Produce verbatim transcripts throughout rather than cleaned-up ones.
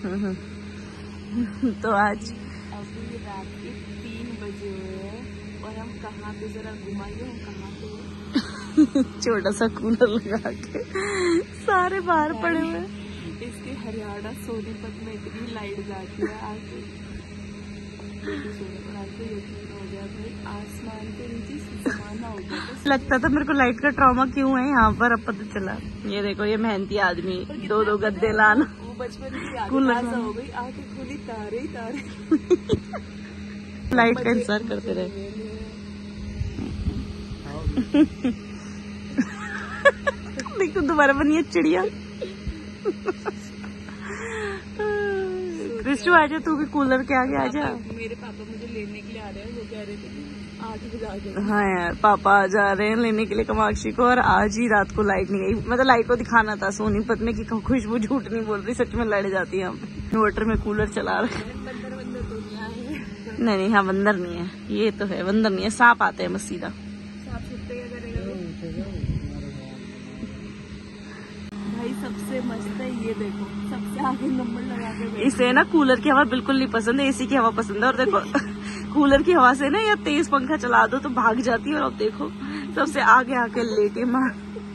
तो आज अभी रात के तीन बजे और हम कहाँ पे, जरा घुमाइए, हम कहाँ पे छोटा सा कूलर लगा के सारे बाहर पड़े हुए। इसके हरियाणा सोनीपत में इतनी लाइट जाती है आज तो, आज तो यकीन हो गया भाई, आसमान के नीचे जमाना हो गया। लगता था मेरे को लाइट का ट्रॉमा क्यों है यहाँ पर, अब पता चला। ये देखो ये मेहनती आदमी दो दो गद्दे लाना, वो बचपन की याद ताजा हो गई, आके खुली तारे ही तारे लाइट का इंतजार करते रहे। देख तो दोबारा बनी है चिड़िया। कृष्णु आजा, तू भी कूलर के आगे आजा। मेरे पापा मुझे लेने के लिए आ रहे हैं, वो कह रहे थे कि आठ बजे आ जाओ। हाँ यार, पापा आ जा रहे हैं लेने के लिए कामाक्षी को, और आज ही रात को लाइट नहीं गई। मतलब लाइट को दिखाना था सोनीपत में कि खुशबू झूठ नहीं बोल रही, सच में लड़ जाती है। हम इन्वर्टर में कूलर चला रहे हैं। बंदर बंदर तो नहीं आए। नहीं नहीं, हाँ बंदर नहीं है, ये तो है, बंदर नहीं है, सांप आते हैं बस सीधा। सांप छुपते क्या करेगा भाई। सबसे मस्त है ये देखो, सबसे आगे नंबर लगा के। इसे ना कूलर की हवा बिल्कुल नहीं पसंद है, एसी की हवा पसंद है। और देखो कूलर की हवा से ना या तेज पंखा चला दो तो भाग जाती है। और अब देखो सबसे आगे आके लेटी मार।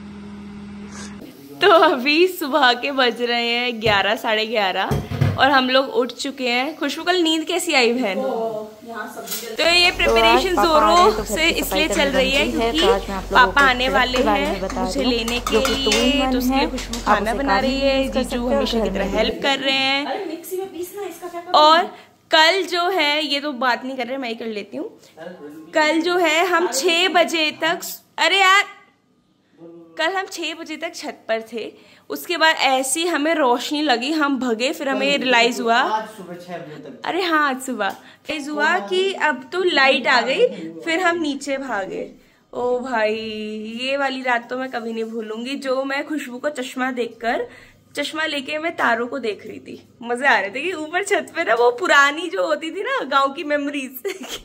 तो अभी सुबह के बज रहे हैं ग्यारह साढ़े ग्यारह और हम लोग उठ चुके हैं। खुशबू कल नींद कैसी आई बहन? तो ये प्रिपरेशन तो जोरों से इसलिए चल रही है क्योंकि पापा आने वाले हैं मुझे लेने के लिए, तो उसके लिए खुशबू खाना बना रही है। जीजू हमेशा की तरह हेल्प कर रहे हैं। और कल जो है, ये तो बात नहीं कर रहे, मैं ही कर लेती हूँ। कल जो है हम छह बजे तक, अरे यार कल हम छह बजे तक छत पर थे। उसके बाद ऐसी हमें रोशनी लगी, हम भगे, फिर हमें रियलाइज हुआ, सुबह छह बजे तक, अरे हाँ आज सुबह रियलाइज हुआ कि अब तो लाइट आ गई। फिर हम नीचे भागे। ओ भाई, ये वाली रात तो मैं कभी नहीं भूलूंगी, जो मैं खुशबू को चश्मा देखकर, चश्मा लेके मैं तारों को देख रही थी। मजे आ रहे थे कि ऊपर छत पे ना वो पुरानी जो होती थी ना गांव की मेमोरीज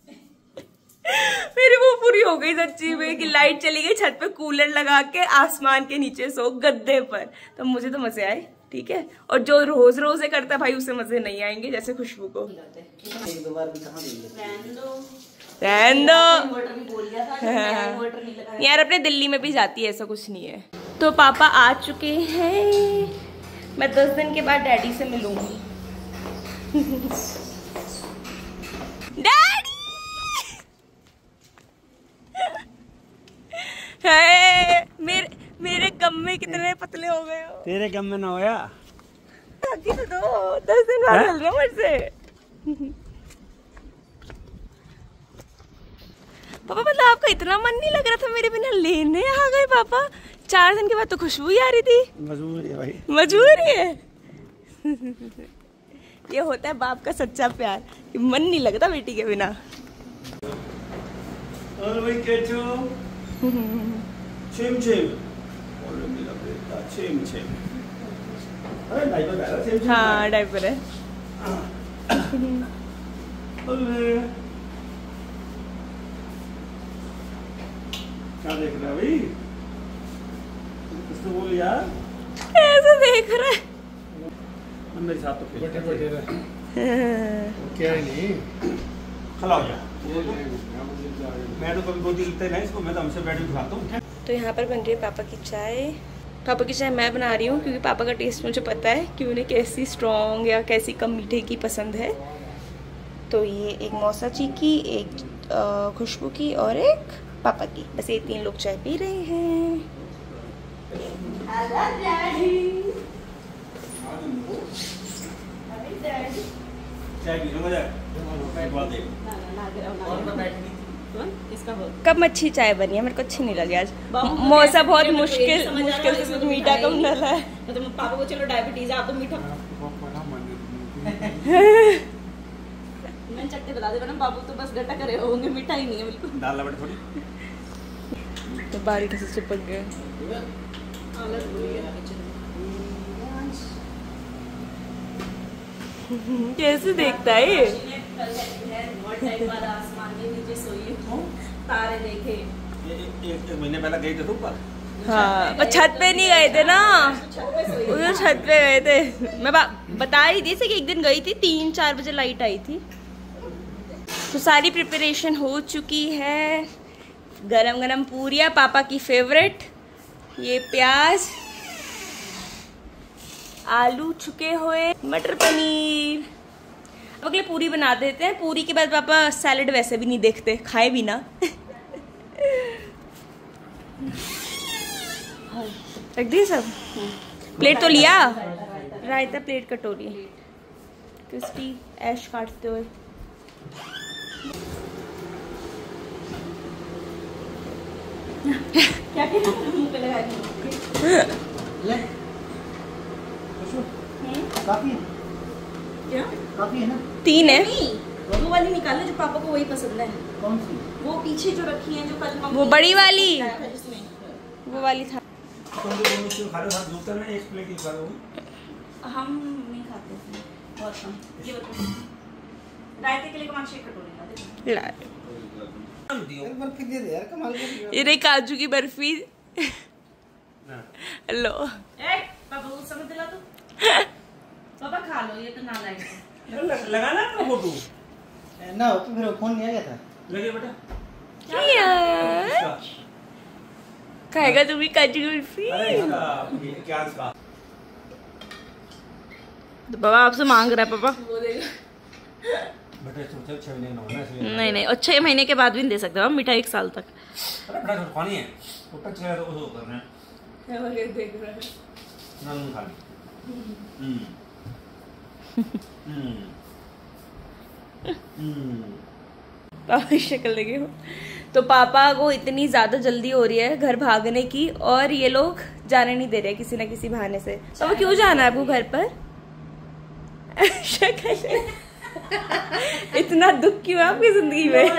मेरी वो पूरी हो गई सच्ची में, कि लाइट चली गई, छत पे कूलर लगा के आसमान के नीचे सो गद्दे पर। तो मुझे तो मजे आए, ठीक है। और जो रोज रोज करता भाई उसे मजे नहीं आएंगे, जैसे खुशबू को। एक दो बार भी कहाँ रहने दो यार, अपने दिल्ली में भी जाती है, ऐसा कुछ नहीं है। तो पापा आ चुके हैं, मैं दस दिन के बाद डैडी से मिलूंगी। डैडी है, मेरे मेरे गम में कितने पतले हो गए हो। तेरे गम में ना होया, तो दो दस दिन बाद मिल रहा हूँ मेरे से। पापा मतलब आपका इतना मन नहीं लग रहा था मेरे बिना लेने आ गए पापा? चार दिन के बाद तो खुशबू ही आ रही थी। मजबूरी है भाई, मजबूरी है। ये होता है बाप का सच्चा प्यार, कि मन नहीं लगता बेटी के बिना। और भाई केचो छिम छिम और मेरा बेटा छिम छिम, अरे डायपर है, छिम छिम। हाँ डायपर है। अरे क्या देख रहा है भाई? कुछ तो बोल यार। ऐसे देख रहा है। मेरे साथ तो बैठे बैठे रहे क्या है नहीं खिलाओ यार। मैं तो कभी गोदी लेते नहीं इसको, मैं तो हमसे बैठ के खाता हूँ। तो यहाँ पर बन रही है पापा की चाय। पापा की चाय मैं बना रही हूँ क्योंकि पापा का टेस्ट मुझे पता है कि उन्हें कैसी स्ट्रॉन्ग या कैसी कम मीठे की पसंद है। तो ये एक मौसा जी की, एक खुशबू की और एक पापा की, बस ये तीन लोग चाय पी रहे हैं। चाय पी लो मजा। कब अच्छी चाय बनी है, मेरे को अच्छी नहीं लगी आज। मौसा बहुत मुश्किल मुश्किल से कुछ मीठा कम डाला है। मतलब पापा को चलो डायबिटीज है, आप तो मीठा मैं चट्टे बता दे ना, बाबू तो बस गट्टा करे होंगे, मीठा ही नहीं है बिल्कुल। दाल लपट थोड़ी तो बारीक से चिपक गए। कैसे देखता है ये? आसमान के नीचे सोई हूँ, तारे देखे। एक महीने पहले गई थे ऊपर। हाँ पर छत पे नहीं गए थे ना, उधर छत पे गए थे। मैं बता रही थी कि एक दिन गई थी, तीन चार बजे लाइट आई थी। तो सारी प्रिपरेशन हो चुकी है। गरम गरम पूरियाँ पापा की फेवरेट, ये प्याज, आलू छुके हुए, मटर पनीर। अब अगले पूरी बना देते हैं। पूरी के बाद पापा सैलेड वैसे भी नहीं देखते, खाए भी ना। रख दिए सब। प्लेट तो लिया, रायता प्लेट कटोरी। क्रिस्टी ऐश काटते हुए। क्या मुंह पे लगा ले? काफी है क्या? काफी है ना? तीन है। वो वाली निकालो जो पापा को वही पसंद है। कौन सी? वो पीछे जो रखी है, जो कल वो बड़ी वाली, वो वाली था। तुम दोनों क्यों खा रहे हो? दूसरा में एक प्लेट ही खा रहे हो। हम नहीं खाते हैं, बहुत कम। ये बताओ, रायते के लिए कौन सी कटोरी ला दे? बर्फी दे दे यार, कमाल कर। ये रही काजू की बर्फी। लो ए पापा को समझ दिला दो। पापा खा लो, ये तो ना लाएंगे। लगाना ना फोटो ना हो तो फिर फोन नहीं आ गया था। लगे बेटा क्या खाएगा तू भी काजू की बर्फी? अरे इसका क्या इसका तो बाबा आपसे मांग रहा है पापा। वो देगा बेटा सोचा छह महीने ना होना इसलिए। नहीं नहीं, और छह महीने के बाद भी नहीं दे सकते हम मिठाई, एक साल तक। अरे बेटा खानी है तो टच है तो वो करना है। वो देख रहा है ना नहीं खानी। हम्म हम्म हम्म पापा की शक्ल लगे हो। तो पापा को इतनी ज्यादा जल्दी हो रही है घर भागने की, और ये लोग जाने नहीं दे रहे किसी ना किसी बहाने से। पापा क्यों जाना है आपको घर पर? शक्ल इतना दुख क्यों है आपकी जिंदगी में?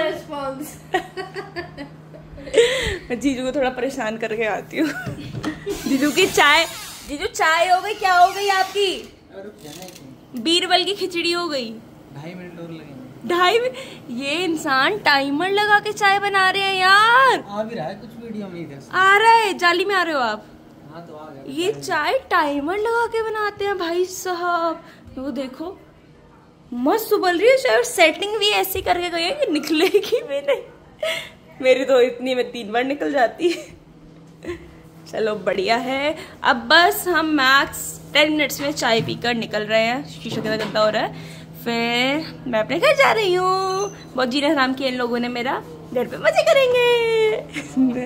मैं जीजू को थोड़ा परेशान करके आती हूँ। जीजू की चाय, जीजू चाय हो गई? क्या हो गई आपकी? बीरबल की खिचड़ी हो गई। ढाई मिनट और लगेंगे। ढाई मिनट? ये इंसान टाइमर लगा के चाय बना रहे हैं यार। आ भी रहा है कुछ वीडियो में इधर से। आ रहा है, जाली में आ रहे हो आप? हाँ तो आ गया। ये चाय टाइमर लगा के बनाते हैं भाई साहब। वो देखो मस्त उबल रही है चाय, और सेटिंग भी ऐसी करके गई है कि निकलेगी भी नहीं। मेरी तो इतनी में तीन बार निकल जाती है। चलो बढ़िया है। अब बस हम मैक्स टेन मिनट्स में चाय पीकर निकल रहे हैं। शीशा कितना गंदा हो रहा है। फिर मैं अपने घर जा रही हूँ। बहुत जीना हराम किया इन लोगों ने मेरा। घर पे मजे करेंगे।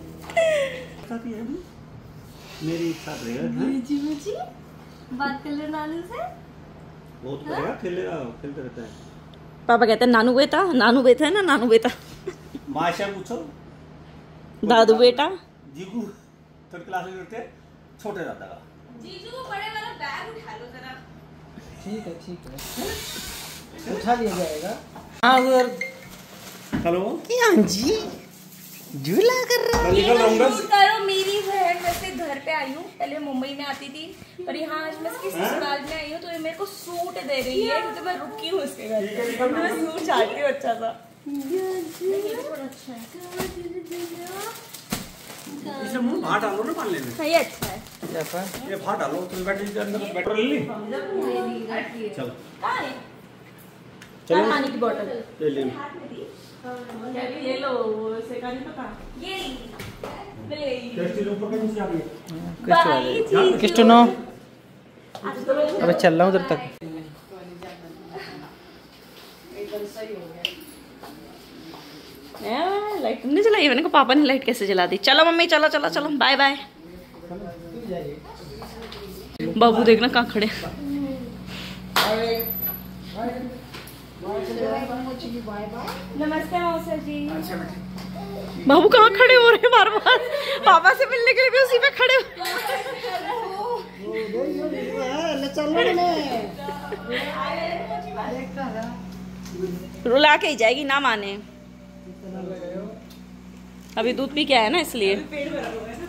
मेरी साथ रहेगा। जी जी बात कर लो नानू से। वो तो करेगा, खेलेगा, खेलते रहता है। पापा कहते हैं नानू बेटा, नानू बेटा है ना, नानू बेटा। माशा पूछो दादू बेटा। जीगू थर्ड क्लास में रहते छोटे दादा का। जीजू को बड़े वाला बैग उठा लो जरा। ठीक है ठीक है, उठा लिया जाएगा। हाँ उधर हेलो क्या जी झूला कर रहा है। निकल रहूंगा। करो मेरी बहन, वैसे घर पे आई हूँ, पहले मुंबई में आती थी, पर यहाँ आज मैं इसकी ससुराल में आई हूँ, तो ये मेरे को सूट दे रही है क्योंकि मैं रुकी हूँ इसके घर पे। मैं सूट चाहती हूँ अच्छा सा। इसे मुंह बाहर डालो ना पानी में। हाँ, ये अच्छा है। ये बाहर डालो, तुम बैटरी के अंदर पेट्रोल ले ली। चलो चलो पानी की बोतल ले ली। ये लो, से का नहीं पता। ये टेस्टी ऊपर का नीचे आ गई। किस टनो अबे चल रहा हूँ उधर तक। लाइट तुमने जलाई? मैंने कहा पापा ने लाइट कैसे जला दी। चलो मम्मी, चलो चलो चलो, बाय बाय। बाबू देखना कहाँ खड़े। नमस्ते मौसा जी। बाबू कहाँ खड़े हो रहे हैं बार बार? पापा से मिलने के लिए भी उसी पे खड़े हो। रुला के ही जाएगी ना माने। अभी दूध पी के आया ना इसलिए।